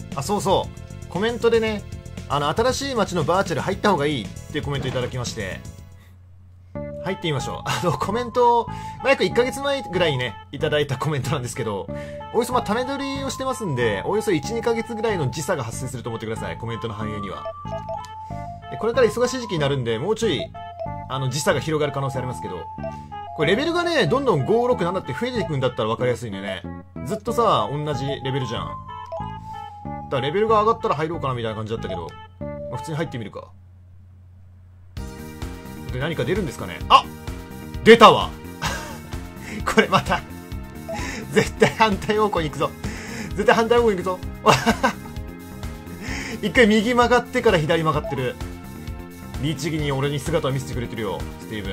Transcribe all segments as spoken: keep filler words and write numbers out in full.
あ、そうそう。コメントでね、あの、新しい街のバーチャル入った方がいいっていうコメントいただきまして、入ってみましょう。あの、コメント、まあ、約いっかげつまえぐらいにね、いただいたコメントなんですけど、およそまあ、種取りをしてますんで、およそいち、にかげつぐらいの時差が発生すると思ってください。コメントの反映には。でこれから忙しい時期になるんで、もうちょい、あの、時差が広がる可能性ありますけど、これレベルがね、どんどんご、ろく、ななって増えていくんだったら分かりやすいんでね。ずっとさ、同じレベルじゃん。だからレベルが上がったら入ろうかなみたいな感じだったけど、まあ、普通に入ってみるか。で、何か出るんですかね。あ、出たわこれまた絶対反対方向に行くぞ。絶対反対方向に行くぞ一回右曲がってから左曲がってる。律儀に俺に姿を見せてくれてるよ、スティーブ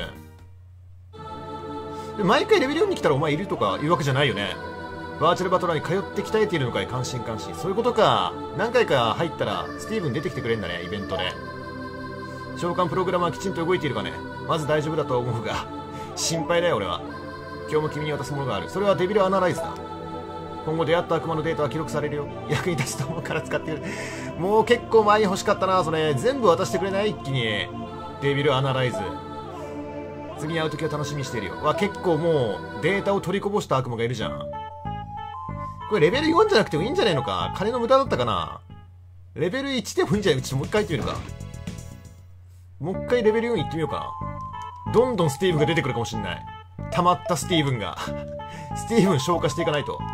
ン。で毎回レベルよんに来たらお前いるとかいうわけじゃないよね。バーチャルバトラーに通って鍛えているのかい。関心関心。そういうことか。何回か入ったらスティーブン出てきてくれんだね、イベントで。召喚プログラムはきちんと動いているかね。まず大丈夫だとは思うが心配だよ俺は。今日も君に渡すものがある。それはデビルアナライズだ。今後出会った悪魔のデータは記録されるよ。役に立つと思うから使ってくれ。もう結構前に欲しかったなそれ。全部渡してくれない？一気にデビルアナライズ。次に会う時は楽しみにしているよ。わ、結構もうデータを取りこぼした悪魔がいるじゃん。これレベルよんじゃなくてもいいんじゃないのか。金の無駄だったかな。レベルいちでもいいんじゃない？ちょっともう一回行ってみるか。もう一回レベルよん行ってみようかな。どんどんスティーブンが出てくるかもしんない。溜まったスティーブンがスティーブン消化していかないと。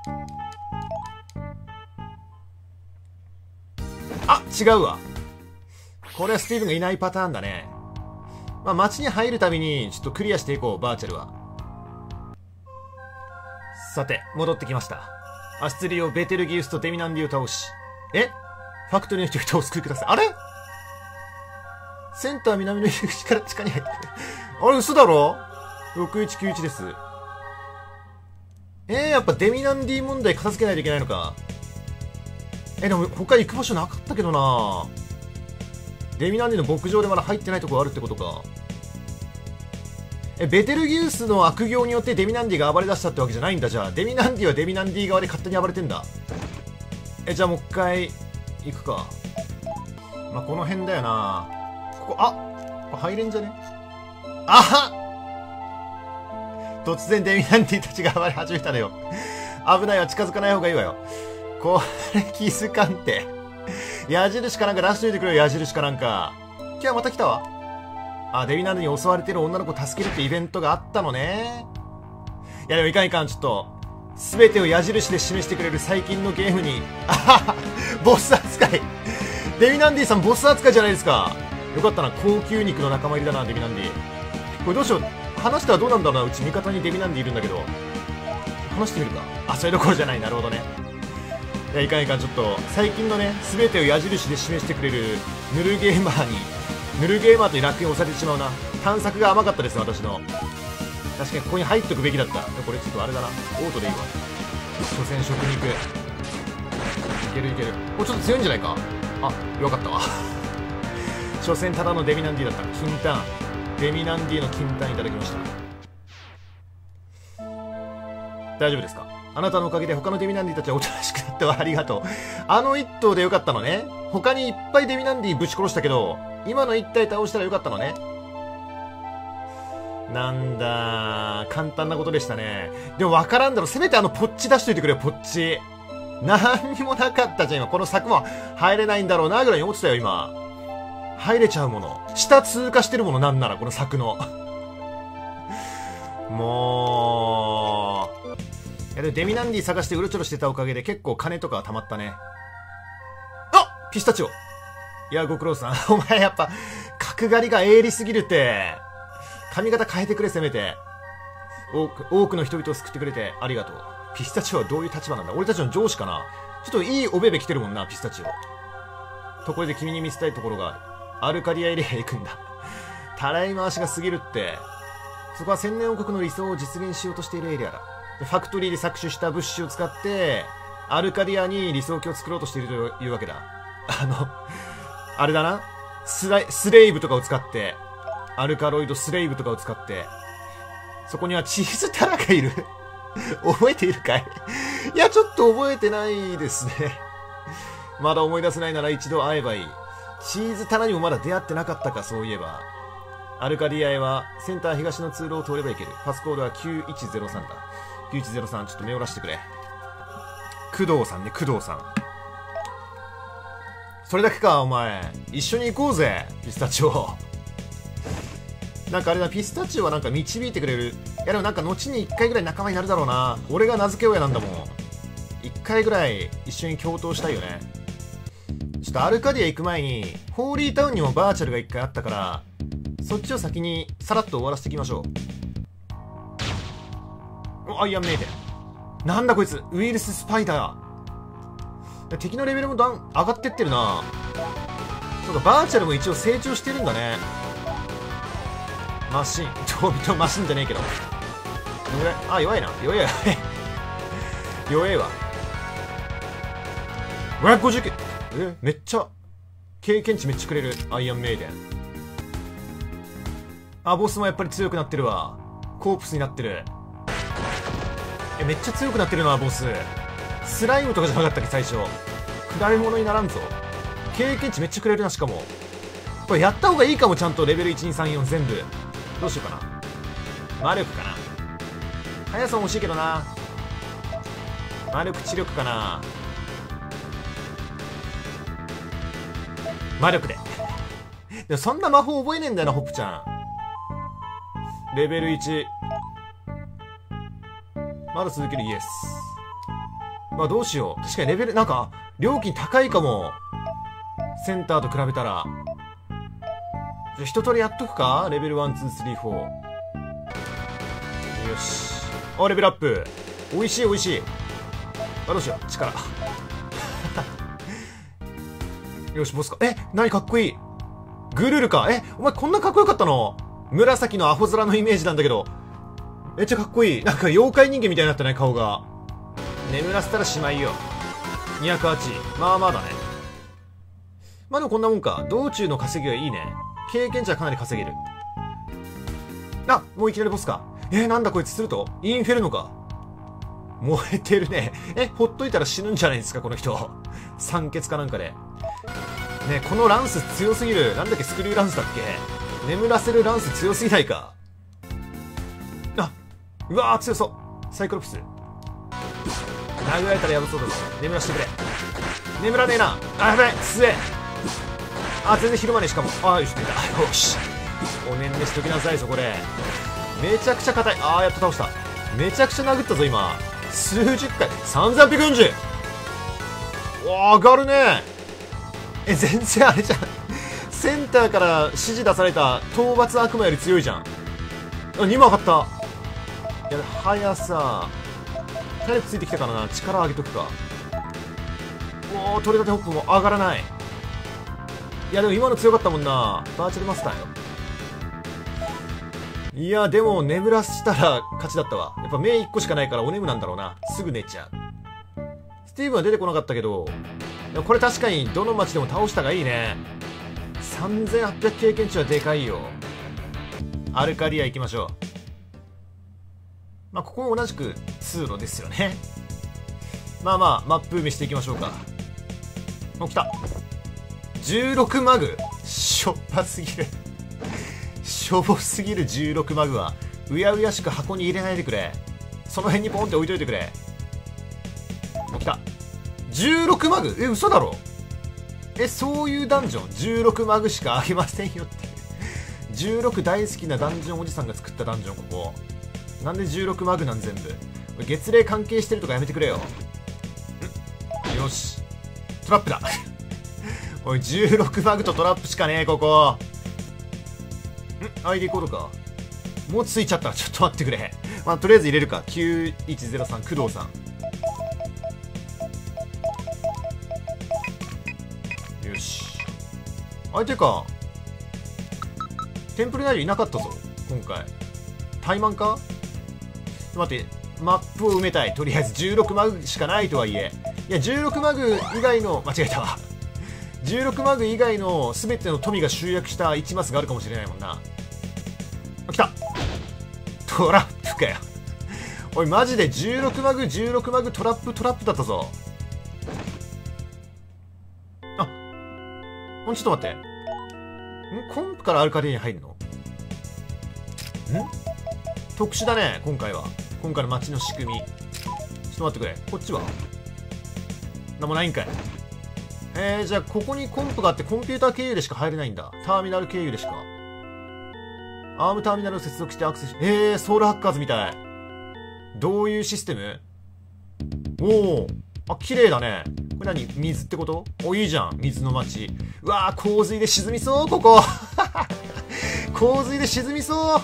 あ、違うわ。これはスティーブンがいないパターンだね。まあ街に入るたびにちょっとクリアしていこう、バーチャルは。さて戻ってきました。アスツリオ、ベテルギウスとデミナンディを倒し、えファクトリーの人々を救いください。あれセンター南の入り口から地下に入ってくる。あれ嘘だろ ?ろくいちきゅういち です。えー、やっぱデミナンディ問題片付けないといけないのか。え、でも他行く場所なかったけどな。デミナンディの牧場でまだ入ってないところあるってことか。え、ベテルギウスの悪行によってデミナンディが暴れ出したってわけじゃないんだ。じゃあデミナンディはデミナンディ側で勝手に暴れてんだ。え、じゃあもう一回行くか。まあ、この辺だよな。ここ、あこれ入れんじゃね。あは突然デミナンディたちが暴れ始めたのよ。危ないわ、近づかない方がいいわよ。これ気づかんて。矢印かなんか出しといてくれよ、矢印かなんか。今日はまた来たわ。あ、デミナンディに襲われてる女の子を助けるってイベントがあったのね。いやでもいかんいかん、ちょっと全てを矢印で示してくれる最近のゲームに、あははボス扱い。デミナンディさんボス扱いじゃないですか。よかったな、高級肉の仲間入りだな、デミナンディ。これどうしよう、話したらどうなんだろうな。うち味方にデミナンディいるんだけど、話してみるか。あ、そういうところじゃない。なるほどね。いや、いかんいかん、ちょっと最近のね全てを矢印で示してくれるヌルゲーマーに、ヌルゲーマーという楽園を押されてしまうな。探索が甘かったです、私の。確かにここに入っとくべきだった。これちょっとあれだな、オートでいいわ。初戦食肉いけるいける。もうちょっと強いんじゃないか。あ、よかったわ初戦ただのデミナンディだった。金丹、デミナンディの金丹いただきました。大丈夫ですか。あなたのおかげで他のデミナンディたちはおとなしくなってはありがとう。あの一頭でよかったのね。他にいっぱいデミナンディぶち殺したけど、今の一体倒したらよかったのね。なんだ、簡単なことでしたね。でも分からんだろ。せめてあのポッチ出しといてくれよ、ポッチ。何にもなかったじゃん今。この柵も入れないんだろうなぐらいに落ちたよ今。入れちゃうもの、下通過してるもの、なんならこの柵のもう。いやでもデミナンディ探してうろちょろしてたおかげで結構金とかは貯まったね。あ、ピスタチオ。いやご苦労さんお前やっぱ角刈りが鋭利すぎるって。髪型変えてくれ、せめて。多く多くの人々を救ってくれてありがとう。ピスタチオはどういう立場なんだ。俺たちの上司かな。ちょっといいおべべ来てるもんな、ピスタチオ。ところで君に見せたいところがある。アルカディアエリアへ行くんだ。たらい回しが過ぎるって。そこは千年王国の理想を実現しようとしているエリアだ。ファクトリーで搾取した物資を使ってアルカディアに理想郷を作ろうとしているというわけだ。あのあれだな、スライスレイブとかを使って、アルカロイドスレイブとかを使って、そこにはチーズタラがいる覚えているかい。いやちょっと覚えてないですね。 まだ思い出せないなら一度会えばいい。チーズ棚にもまだ出会ってなかったか、そういえば。アルカディアへはセンター東の通路を通ればいける。パスコードはきゅういちゼロさんだ。きゅういちゼロさん、ちょっと目をらしてくれ。工藤さんね、工藤さん。それだけか、お前。一緒に行こうぜ、ピスタチオ。なんかあれだ、ピスタチオはなんか導いてくれる。いやでもなんか後に一回ぐらい仲間になるだろうな。俺が名付け親なんだもん。一回ぐらい一緒に共闘したいよね。ちょっとアルカディア行く前に、ホーリータウンにもバーチャルが一回あったから、そっちを先にさらっと終わらせていきましょう。お、アイアンメイデン。なんだこいつ、ウイルススパイダー。敵のレベルもだん上がってってるな。そうか、バーチャルも一応成長してるんだね。マシン、超人マシンじゃねえけど。どのぐらい？あ、弱いな。弱いや。弱いわ。ごひゃくごじゅうきゅう。え、めっちゃ、経験値めっちゃくれる。アイアンメイデン。あ、ボスもやっぱり強くなってるわ。コープスになってる。え、めっちゃ強くなってるな、ボス。スライムとかじゃなかったっけ、最初。比べ物にならんぞ。経験値めっちゃくれるな、しかも。これやった方がいいかも、ちゃんとレベルいち、に、さん、よん全部。どうしようかな。魔力かな。速さも欲しいけどな。魔力、知力かな。魔力で。でもそんな魔法覚えねえんだよな、ホップちゃん。レベルいち。まだ続ける、イエス。まあどうしよう。確かにレベル、なんか、料金高いかも。センターと比べたら。じゃあ一通りやっとくか？レベルいち、に、さん、よん。よし。あ、レベルアップ。美味しい美味しい。あ、どうしよう。力。よし、ボスか。え、何かっこいい。グルルか。え、お前こんなかっこよかったの？紫のアホ面のイメージなんだけど。めっちゃかっこいい。なんか妖怪人間みたいになったね、顔が。眠らせたらしまいよ。にひゃくはち。まあまあだね。まあでもこんなもんか。道中の稼ぎはいいね。経験値はかなり稼げる。あ、もういきなりボスか。えー、なんだこいつするとインフェルノか。燃えてるね。え、ほっといたら死ぬんじゃないですか、この人。酸欠かなんかで。ね、このランス強すぎる。なんだっけ、スクリューランスだっけ。眠らせるランス強すぎないか。あ、うわー強そう。サイクロプス。殴られたらやばそうだぞ。眠らせてくれ。眠らねえな。あ、やばい、強え。あ、全然昼間ね、しかも。あ、よし、出た。よし。おねんねしときなさい、そこで。めちゃくちゃ硬い。あー、やっと倒した。めちゃくちゃ殴ったぞ、今。数十回。さんぜんはっぴゃくよんじゅう。わー、上がるね。え、全然あれじゃん。センターから指示出された討伐悪魔より強いじゃん。あ、にも上がった。いや、速さ。体力ついてきたからな。力上げとくか。おー、取れたてホップも上がらない。いや、でも今の強かったもんな。バーチャルマスターよ。いや、でも眠らしたら勝ちだったわ。やっぱ目いっこしかないからお眠なんだろうな。すぐ寝ちゃう。スティーブンは出てこなかったけど、でもこれ確かにどの街でも倒したがいいね。さんぜんはっぴゃく経験値はでかいよ。アルカディア行きましょう。まあ、ここも同じく通路ですよね。まあまあ、マップ見していきましょうか。お、来た。じゅうろくマグしょっぱすぎる。しょぼすぎるじゅうろくマグは、うやうやしく箱に入れないでくれ。その辺にポンって置いといてくれ。お、来た。じゅうろくマグえ、嘘だろ。え、そういうダンジョンじゅうろくマグしかあげませんよっていう。じゅうろく大好きなダンジョンおじさんが作ったダンジョン、ここ。なんでじゅうろくマグなん全部。月齢関係してるとかやめてくれよ。んよし。トラップだ。おい、じゅうろくマグとトラップしかねえ、ここ。ん アイディー コードか。もうついちゃったらちょっと待ってくれ。まあ、とりあえず入れるか。きゅういちゼロさん、工藤さん。よし。あ、てか、テンプルナイトいなかったぞ、今回。怠慢か？待って、マップを埋めたい。とりあえずじゅうろくマグしかないとはいえ。いや、じゅうろくマグ以外の、間違えたわ。じゅうろくマグ以外の全ての富が集約したいちマスがあるかもしれないもんな。あ、来た。トラップかよ。おい、マジでじゅうろくマグ、じゅうろくマグ、トラップ、トラップだったぞ。 んちょっと待って。んコンプからアルカディアに入るの？ん特殊だね、今回は。今回の街の仕組み。ちょっと待ってくれ。こっちはなんもないんかい。えー、じゃあここにコンプがあってコンピューター経由でしか入れないんだ。ターミナル経由でしか。アームターミナルを接続してアクセスし、えー、ソウルハッカーズみたい。どういうシステム？おお、あ、綺麗だね。これ何？水ってこと？お、いいじゃん。水の街。うわー、洪水で沈みそう、ここ。洪水で沈みそう。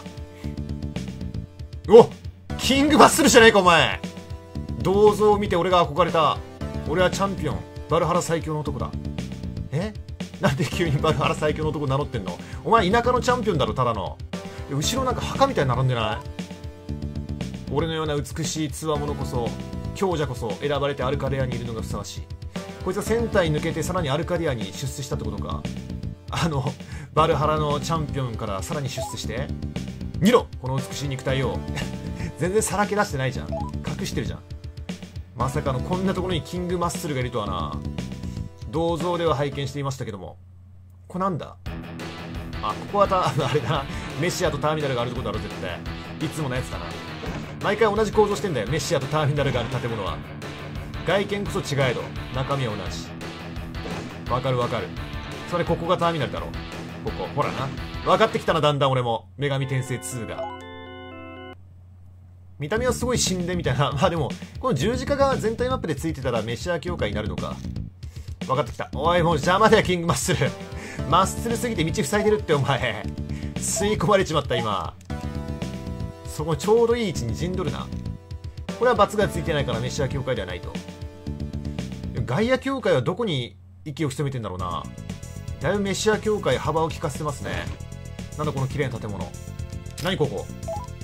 お、キングバッスルじゃねえか、お前。銅像を見て俺が憧れた。俺はチャンピオン。バルハラ最強の男だ。え？なんで急にバルハラ最強の男名乗ってんの？お前田舎のチャンピオンだろ、ただの。後ろなんか墓みたいに並んでない？俺のような美しいつわものこそ、強者こそ選ばれてアルカディアにいるのがふさわしい。こいつは船体抜けてさらにアルカディアに出世したってことか。あのバルハラのチャンピオンからさらに出世して。見ろこの美しい肉体を。全然さらけ出してないじゃん。隠してるじゃん。まさかのこんなところにキングマッスルがいるとはな。銅像では拝見していましたけども、これなんだ？あ、ここはたあれだな、メシアとターミナルがあるところだろ、絶対。いつものやつだな。毎回同じ構造してんだよ、メシアとターミナルがある建物は。外見こそ違えど中身は同じ。わかるわかる。それここがターミナルだろ。ここほらな、分かってきたな、だんだん俺も。女神転生ツーが見た目はすごい神殿みたいな。まあでもこの十字架が全体マップでついてたらメシア教会になるのか。分かってきた。おい、もう邪魔だよ、キングマッスル。マッスルすぎて道塞いでるって、お前。吸い込まれちまった、今。そこちょうどいい位置に陣取るな。これは罰がついてないからメシア教会ではないと。ガイア教会はどこに息を潜めてんだろうな。だいぶメシア教会幅を利かせてますね。なんだこの綺麗な建物。何ここ。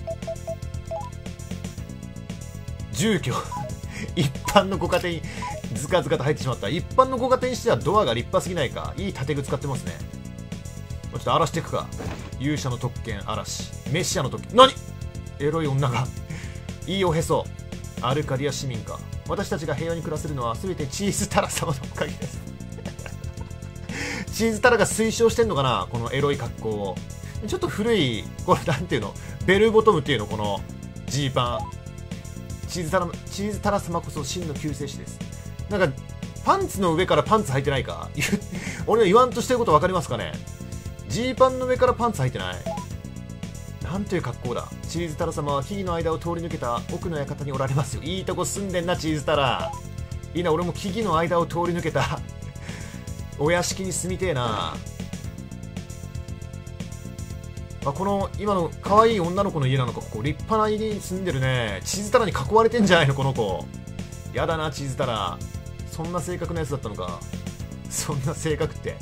住居。一般のご家庭にズカズカと入ってしまった。一般のご家庭にしてはドアが立派すぎないか。いい建具使ってますね。ちょっと荒らしていくか。勇者の特権嵐。メシアの特権。何？エロい女が。いいおへそ。アルカディア市民か。私たちが平和に暮らせるのは全てチーズタラ様のおかげです。チーズタラが推奨してんのかな、このエロい格好を。ちょっと古い、これなんていうの、ベルボトムっていうの、このジーパン。チーズタラ、チーズタラ様こそ真の救世主です。なんかパンツの上からパンツ履いてないか。俺の言わんとしてること分かりますかね。ジーパンの上からパンツ履いてない。なんていう格好だ。チーズタラ様は木々の間を通り抜けた奥の館におられますよ。いいとこ住んでんな、チーズタラ。いいな、俺も木々の間を通り抜けたお屋敷に住みてえな。あ、この今の可愛い女の子の家なのか。ここ立派な家に住んでるね。チーズタラに囲われてんじゃないの、この子。やだな、チーズタラ。そんな性格のやつだったのか。そんな性格って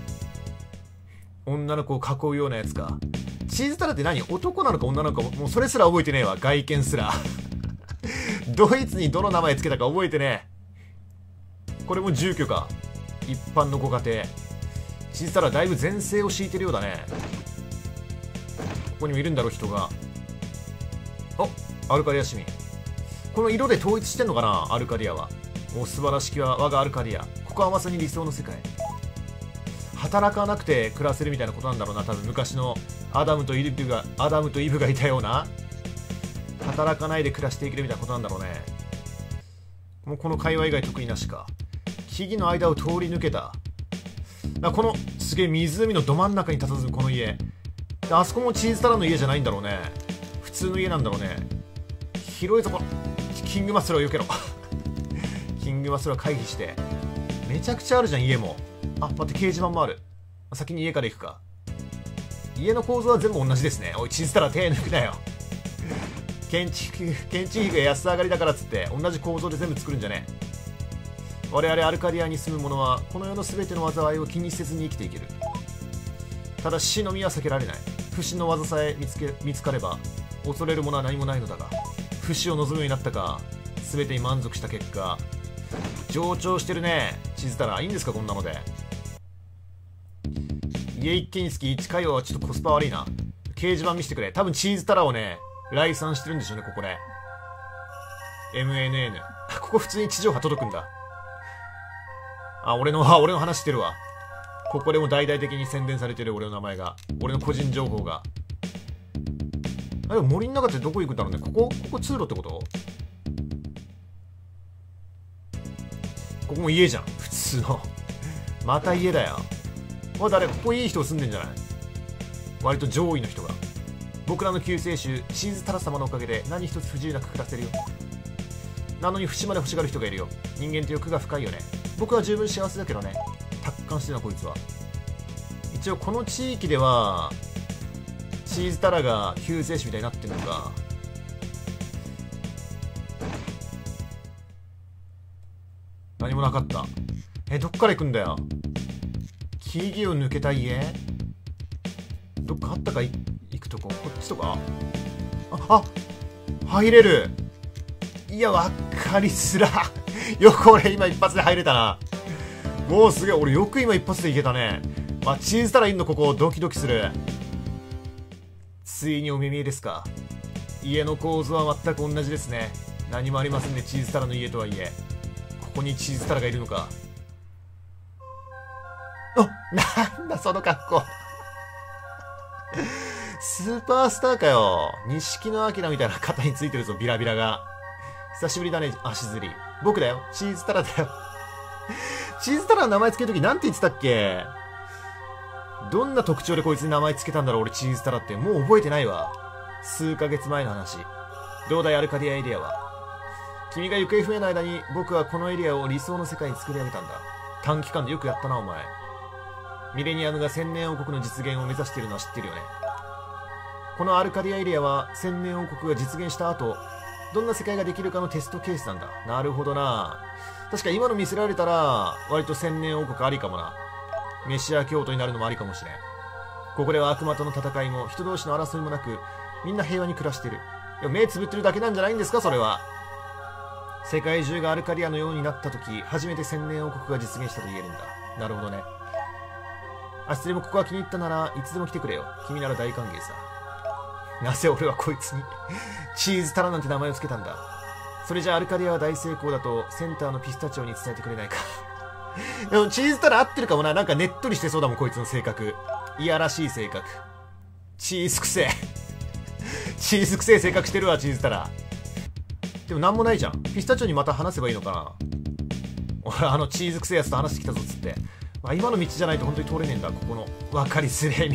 女の子を囲うようなやつか。チーズタラって何？男なのか女なのかもうそれすら覚えてねえわ。外見すらドイツにどの名前つけたか覚えてねえ。これも住居か。一般のご家庭。チーズタラだいぶ全盛を敷いてるようだね。ここにもいるんだろう、人が。お、アルカディア市民。この色で統一してんのかな、アルカディアは。お、素晴らしきは我がアルカディア。ここはまさに理想の世界。働かなくて暮らせるみたいなことなんだろうな、多分。昔のアダムとイブがアダムとイブがいたような、働かないで暮らしていけるみたいなことなんだろうね。もうこの会話以外得意なしか。木々の間を通り抜けた。だこのすげえ湖のど真ん中に佇むこの家。あそこもチーズタラの家じゃないんだろうね。普通の家なんだろうね。広いところ。キングマスルを避けろキングマスルは回避して。めちゃくちゃあるじゃん、家も。あ、待って、掲示板もある。先に家から行くか。家の構造は全部同じですね。おい、チーズタラ手抜くなよ建築建築費が安上がりだからっつって同じ構造で全部作るんじゃねえ。我々アルカディアに住む者はこの世の全ての災いを気にせずに生きていける。ただ死のみは避けられない。不死の技さえ見つけ見つかれば恐れるものは何もないのだが、不死を望むようになったか、全てに満足した結果。上長してるね、チーズタラ。いいんですか、こんなので。家一軒につきいちかいはちょっとコスパ悪いな。掲示板見せてくれ。多分チーズタラをね、来産してるんでしょうね、ここで。エムエヌエヌ。ここ普通に地上波届くんだ。あ、俺の、あ、俺の話してるわ。 ここでも大々的に宣伝されてる俺の名前が。俺の個人情報が。あ、でも森の中ってどこ行くんだろうね。ここここ通路ってこと？ここも家じゃん。普通の。また家だよ。あ、誰？ここいい人住んでんじゃない？割と上位の人が。僕らの救世主、チーズタラ様のおかげで何一つ不自由なく暮らせるよ。なのに節まで欲しがる人がいるよ。人間って欲が深いよね。僕は十分幸せだけどね。達観してるなこいつは。一応この地域ではチーズタラが救世主みたいになってるのか。何もなかった。え、どっから行くんだよ。木々を抜けた家？どっかあったか？行くとこ。こっちとか。あ、あ、入れる。いや、わかりづら。よく俺今一発で入れたな。もうすげえ、俺よく今一発でいけたね。まあ、チーズタラいんのここ、ドキドキする。ついにお耳ですか。家の構造は全く同じですね。何もありませんね、チーズタラの家とはいえ。ここにチーズタラがいるのか。あ、なんだその格好。スーパースターかよ。錦野明みたいな肩についてるぞ、ビラビラが。久しぶりだね、足ずり。僕だよ、チーズタラだよ。チーズタラの名前つけるときなんて言ってたっけ？どんな特徴でこいつに名前つけたんだろう、俺チーズタラって。もう覚えてないわ。数ヶ月前の話。どうだい、アルカディアエリアは。君が行方不明の間に僕はこのエリアを理想の世界に作り上げたんだ。短期間でよくやったな、お前。ミレニアムが千年王国の実現を目指しているのは知ってるよね。このアルカディアエリアは千年王国が実現した後、どんな世界ができるかのテストケースなんだ。なるほどな。確か今の見せられたら割と千年王国ありかもな。メシア教徒になるのもありかもしれん。ここでは悪魔との戦いも人同士の争いもなく、みんな平和に暮らしてる。いや、目つぶってるだけなんじゃないんですか、それは。世界中がアルカディアのようになった時、初めて千年王国が実現したと言えるんだ。なるほどね。明日でもここが気に入ったならいつでも来てくれよ。君なら大歓迎さ。なぜ俺はこいつにチーズタラなんて名前を付けたんだ。それじゃアルカディアは大成功だとセンターのピスタチオに伝えてくれないか。でもチーズタラ合ってるかもな。なんかねっとりしてそうだもん、こいつの性格。いやらしい性格。チーズくせえ。チーズくせえ性格してるわ、チーズタラ。でもなんもないじゃん。ピスタチオにまた話せばいいのかな。俺あのチーズくせえやつと話してきたぞっつって。まあ、今の道じゃないと本当に通れねえんだ、ここの分かりづれえ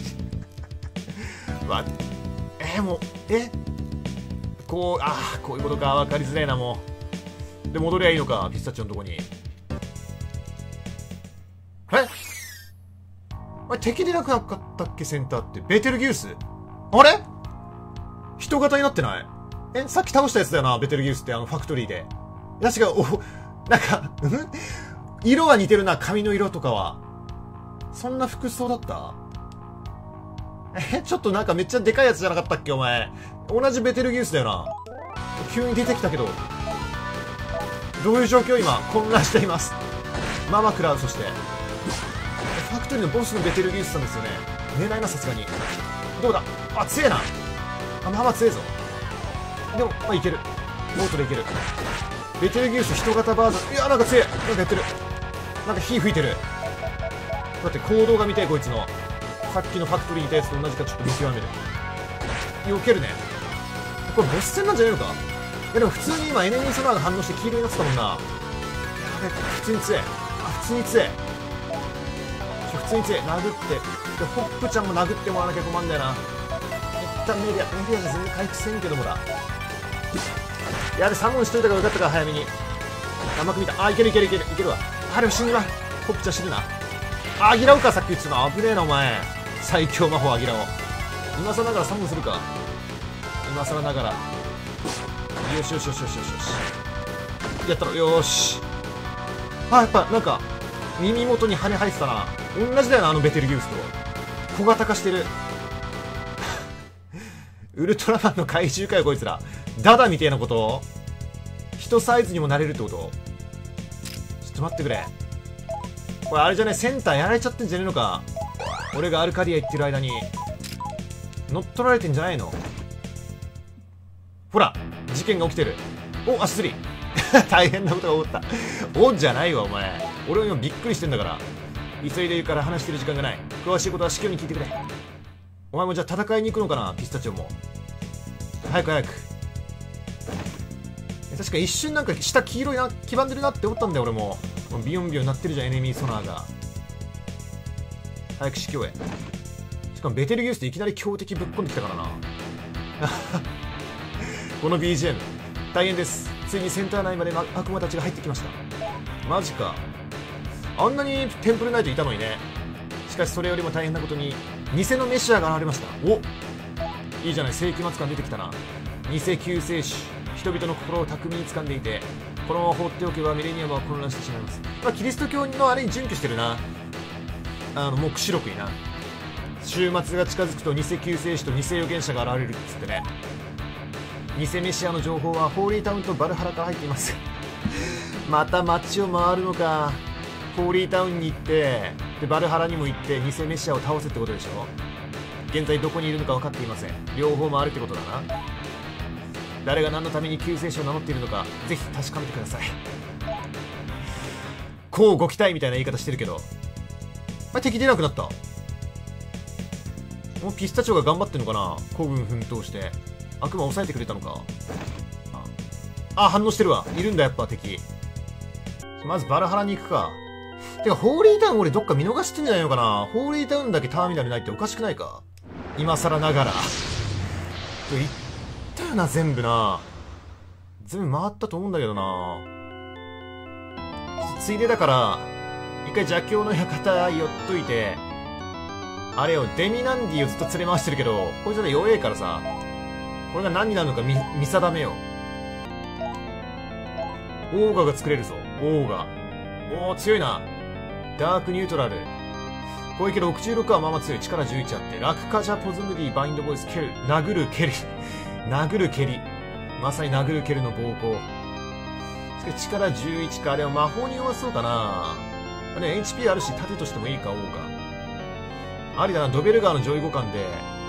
道。わえー、もうえこうああこういうことか。分かりづれえな。もうで戻りゃいいのか、ピスタチオのとこに。えあれ敵でなくなかったっけ、センターって。ベテルギウスあれ人型になってない？えさっき倒したやつだよな、ベテルギウスって。あのファクトリーで。確かおなんか色は似てるな、髪の色とかは。そんな服装だった？え、ちょっとなんかめっちゃでかいやつじゃなかったっけ、お前。同じベテルギウスだよな。急に出てきたけど。どういう状況？今、混乱しています。ママクラウ、そして。ファクトリーのボスのベテルギウスさんですよね。寝ないな、さすがに。どうだ？あ、強えな。あ、ママ強えぞ。でも、まあ、いける。ボートでいける。ベテルギウス人型バージョン。いや、なんか強え。なんかやってる。なんか火吹いてる。だって行動が見てえ、こいつの。さっきのファクトリーにいたやつと同じかちょっと見極める。避けるね。これボス戦なんじゃないのか。いやでも普通に今エネミーソナーが反応して黄色になってたもんな。やべ、普通に強え。あ、普通に強え。普通に強え。殴ってでホップちゃんも殴ってもらわなきゃ困んだよな。一旦メディアメディアじゃ全然回復せんけどもだ。いやでサモンしといたからよかったから、早めに甘く見た。あ、いけるいけるいけるいけるわ。あれ死にまホップちゃん死ぬな。あ、アギラオか、さっき言ってたの。危ねえなお前。最強魔法アギラオ。今更ながらサモンするか。今更ながらよしよしよしよしよしよしやったろ。よーし。あ、やっぱなんか耳元に羽生えてたな。同じだよな、あのベテルギウスと。小型化してる。ウルトラマンの怪獣かよ、こいつら。ダダみたいなこと？人サイズにもなれるってこと？ちょっと待ってくれ。これあれじゃね、センターやられちゃってんじゃねえのか。俺がアルカディア行ってる間に乗っ取られてんじゃないの。ほら事件が起きてる。お、足つり。大変なことが起こった。おんじゃないわお前。俺は今びっくりしてんだから。 急いでいるから話してる時間がない。詳しいことは至急に聞いてくれ。お前もじゃあ戦いに行くのかな、ピスタチオも。早く早く。確か一瞬なんか下黄色いな、黄ばんでるなって思ったんだよ俺も。ビヨンビヨンなってるじゃん、エネミーソナーが。早く死境へ。しかもベテルギウスでいきなり強敵ぶっ込んできたからな。この ビージーエム 大変です。ついにセンター内まで悪魔たちが入ってきました。マジか。あんなにテンプルナイトいたのにね。しかしそれよりも大変なことに偽のメシアが現れました。お、いいじゃない、世紀末感出てきたな。偽救世主、人々の心を巧みに掴んでいて、このまま放っておけばミレニアムは混乱してしまいます。まあ、キリスト教のあれに準拠してるな。あの黙示録にな。週末が近づくと偽救世主と偽預言者が現れるっつってね。偽メシアの情報はホーリータウンとバルハラから入っています。また街を回るのか。ホーリータウンに行ってでバルハラにも行って偽メシアを倒せってことでしょ。現在どこにいるのか分かっていません。両方回るってことだな。誰が何のために救世主を名乗っているのかぜひ確かめてください。こうご期待みたいな言い方してるけど、あれ敵出なくなった。もうピスタチオが頑張ってるのかな。孤軍奮闘して悪魔を抑えてくれたのか。ああ、反応してるわ。いるんだやっぱ敵。まずバルハラに行くか。てかホーリータウン俺どっか見逃してんじゃないのかな。ホーリータウンだけターミナルないっておかしくないか。今更ながら言ったよな、全部な。全部回ったと思うんだけどな。ついでだから一回邪教の館寄っといて、あれよ、デミナンディをずっと連れ回してるけどこいつら弱えからさ、これが何になるのか 見, 見定めよう。オーガが作れるぞ。オーガ、おお強いな。ダークニュートラル攻撃ろくじゅうろくはまあまあ強い。力じゅういちあって、ラクカジャポズムディバインドボイス蹴る、殴る蹴り殴る蹴り、まさに殴る蹴るの暴行。しかし力じゅういちか。あれは魔法に弱そうかな。あれ エイチピー あるし盾としてもいいか。オーガありだな。ドベルガーの上位互換で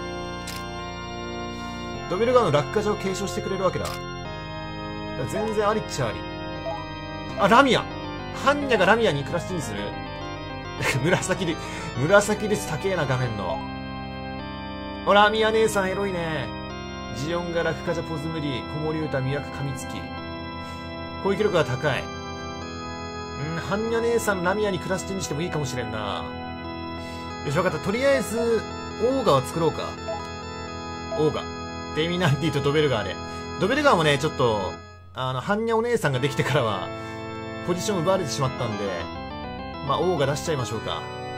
ドベルガーのラクカジャを継承してくれるわけだ。だから全然ありっちゃあり。あ、ラミア、ハンニャがラミアにクラスチにする。紫で紫です。高えな画面の。お、ラミア姉さんエロいね。ジオンガラクカジャポズムリ子守歌魅惑噛みつき、攻撃力が高い。うん、ハンニャ姉さんラミアにクラスチにしてもいいかもしれんな。よし分かった。とりあえずオーガを作ろうか。オーガデミナンディとドベルガーで。ドベルガーもねちょっとあのハンニャお姉さんができてからはポジション奪われてしまったんで、まあオーガ出しちゃいましょうか。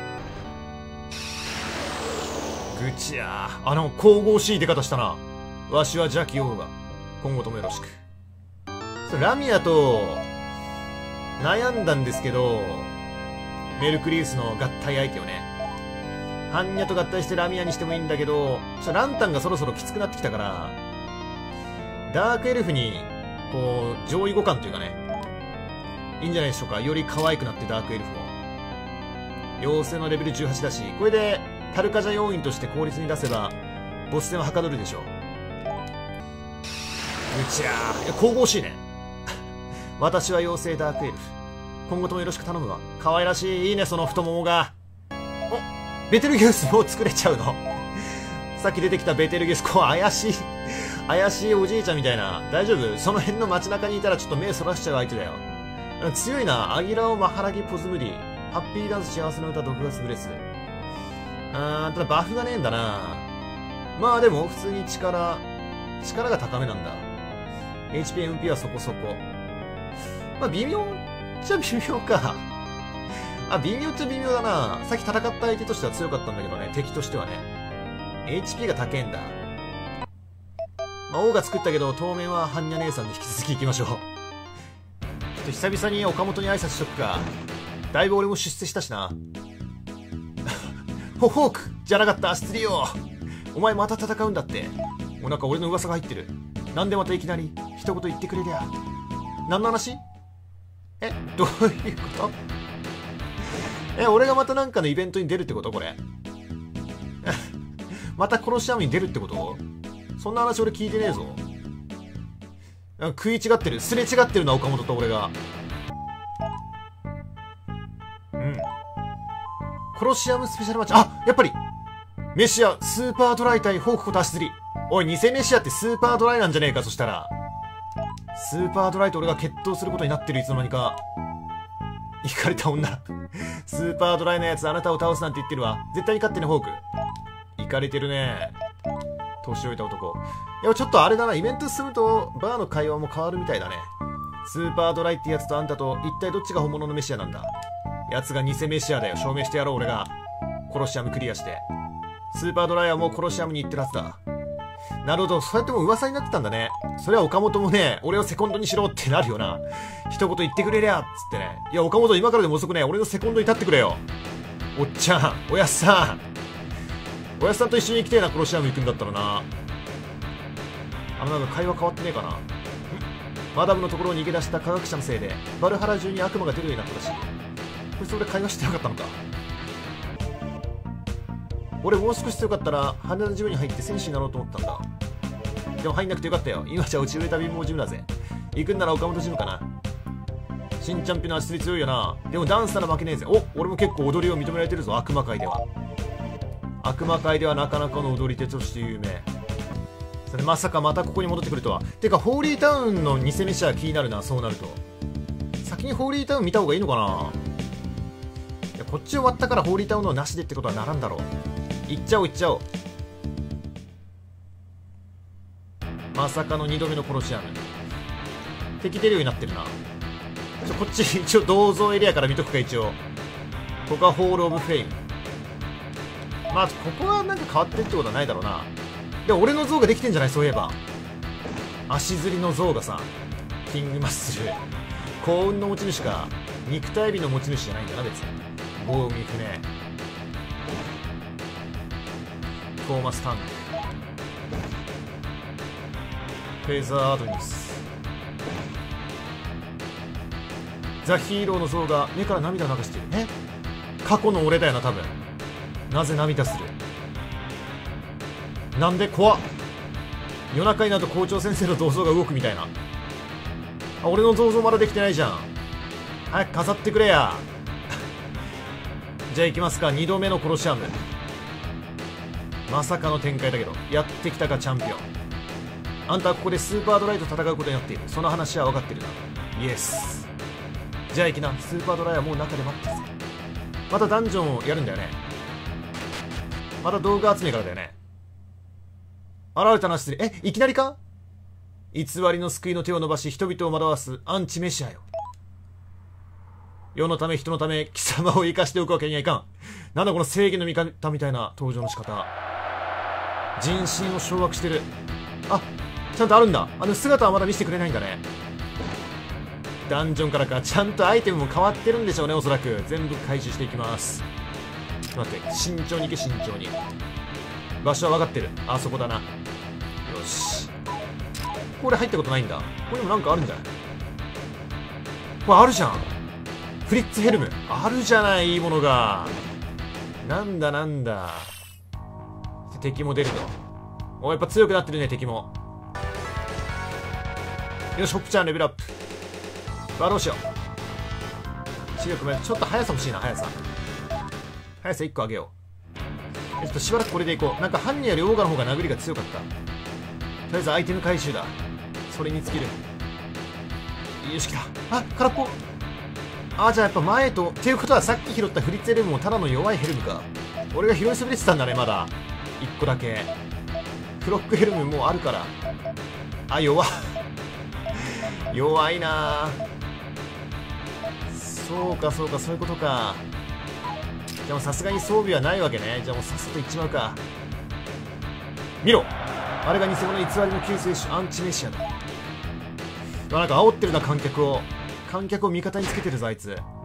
ぐちやー、あの神々しい出方したな。わしは邪気オーガ、今後ともよろしく。ラミアと悩んだんですけど、メルクリウスの合体相手をね、ハンニャと合体してラミアにしてもいいんだけど、ランタンがそろそろきつくなってきたから、ダークエルフにこう上位互換というかね、いいんじゃないでしょうか。より可愛くなってダークエルフも妖精のレベルじゅうはちだし、これでタルカジャ要員として効率に出せばボス戦ははかどるでしょう。うちゃー、いや神々しいね。私は妖精ダークエルフ、今後ともよろしく頼むわ。可愛らしい。いいねその太ももが。お、ベテルギウスもう作れちゃうの。さっき出てきたベテルギウス、こう怪しい怪しいおじいちゃんみたいな。大丈夫？その辺の街中にいたらちょっと目そらしちゃう相手だよ。強いな。アギラオマハラギポズムリハッピーダンス幸せの歌毒ガスブレス。あー、ただバフがねえんだな。まあでも普通に力力が高めなんだ。 エイチピーエムピー はそこそこ。まあ微妙っちゃ微妙か。あ、微妙っちゃ微妙だな。さっき戦った相手としては強かったんだけどね、敵としてはね。 エイチピー が高えんだ。まあ王が作ったけど当面はハンニャ姉さんで引き続き行きましょう。ちょっと久々に岡本に挨拶しとくか。だいぶ俺も出世したしな。ホホークじゃなかった。アスツリオ、お前また戦うんだって。もうなんか俺の噂が入ってる。なんでまたいきなり一言言ってくれりゃ。何の話？え、どういうこと？え、俺がまたなんかのイベントに出るってこと？これまたコロシアムに出るってこと？そんな話俺聞いてねえぞ。食い違ってる、すれ違ってるな、岡本と俺が。うん。 コロシアムスペシャルマッチ。あ、やっぱりメシア、スーパードライ対ホークこと足つり。おい、偽メシアってスーパードライなんじゃねえか、そしたら。スーパードライと俺が決闘することになってる、いつの間にか。イカれた女。スーパードライのやつ、あなたを倒すなんて言ってるわ。絶対に勝ってね、ホーク。イカれてるね。年老いた男。いや、ちょっとあれだな、イベント進むと、バーの会話も変わるみたいだね。スーパードライってやつとあんたと、一体どっちが本物のメシアなんだ。やつが偽メシアだよ。証明してやろう、俺が。コロシアムクリアして。スーパードライはもうコロシアムに行ってるはずだ。なるほど、そうやってもう噂になってたんだね。それは岡本もね、俺をセコンドにしろってなるよな。一言言ってくれりゃっつってね。いや、岡本今からでも遅くね、俺のセコンドに立ってくれよ。おっちゃん、おやっさん。おやっさんと一緒に行きてえな、コロシアム行くんだったらな。あのなんか会話変わってねえかな。マダムのところに逃げ出した科学者のせいで、バルハラ中に悪魔が出るようになったらしい。これそれ会話してなかったのか。俺もう少し強かったら羽田ジムに入って戦士になろうと思ったんだ。でも入んなくてよかったよ。今じゃ落ちぶれた貧乏ジムだぜ。行くんなら岡本ジムかな。新チャンピオンの足つり強いよな。でもダンスなら負けねえぜ。お、俺も結構踊りを認められてるぞ、悪魔界では。悪魔界ではなかなかの踊り手として有名。それまさかまたここに戻ってくるとは。てかホーリータウンの偽メシア気になるな、そうなると。先にホーリータウン見た方がいいのかな。いや、こっち終わったからホーリータウンのなしでってことはならんだろう。行っちゃおう行っちゃおう。まさかのにどめのコロシアム。敵出るようになってるな。ちょこっち一応銅像エリアから見とくか。一応ここはホールオブフェイム。まあここはなんか変わってるってことはないだろうな。でも俺の像ができてんじゃない。そういえば足ずりの像がさ、キングマッスル幸運の持ち主か肉体美の持ち主じゃないんだな別に。棒海船トーマス・タンク、フェザー・アドニス、ザ・ヒーローの像が目から涙を流している。え、過去の俺だよな多分。なぜ涙する。なんで怖っ。夜中になると校長先生の銅像が動くみたいな。あ、俺の銅像まだできてないじゃん。早く飾ってくれや。じゃあ行きますか。にどめのコロシアム。まさかの展開だけど、やってきたかチャンピオン。あんたはここでスーパードライと戦うことになっている。その話は分かってるな。イエス。じゃあ行きな。スーパードライはもう中で待ってるぜ。またダンジョンをやるんだよね。また道具集めからだよね。現れたな失礼。え、いきなりか。偽りの救いの手を伸ばし人々を惑わすアンチメシアよ。世のため人のため貴様を生かしておくわけにはいかん。なんだこの正義の味方みたいな登場の仕方。人心を掌握してる。あ、ちゃんとあるんだ。あの姿はまだ見せてくれないんだね。ダンジョンからか。ちゃんとアイテムも変わってるんでしょうね、おそらく。全部回収していきます。ちょっと待って、慎重に行け慎重に。場所は分かってる。あそこだな。よし、これ入ったことないんだ。これでもなんかあるんじゃない。これあるじゃん。フリッツヘルムあるじゃない。いいものが。なんだなんだ。敵も出ると。お、やっぱ強くなってるね敵も。よし、ホップちゃんレベルアップ。バローしよう。視力もちょっと速さ欲しいな。速さ速さいっこ上げよう。ちょっとしばらくこれでいこう。なんか犯人よりオーガの方が殴りが強かった。とりあえずアイテム回収だ。それに尽きる。よし来た。あ、空っぽ。あ、じゃあやっぱ前とっていうことはさっき拾ったフリッツヘルムもただの弱いヘルムか。俺が拾いそびれてたんだね。まだいっこだけフロックヘルムもうあるから。あ、弱弱いな。そうかそうか、そういうことか。でもさすがに装備はないわけね。じゃあもうさっさといっちまうか。見ろ、あれが偽物偽りの救世主アンチメシアだ。なんか煽ってるな観客を。観客を味方につけてるぞあいつ。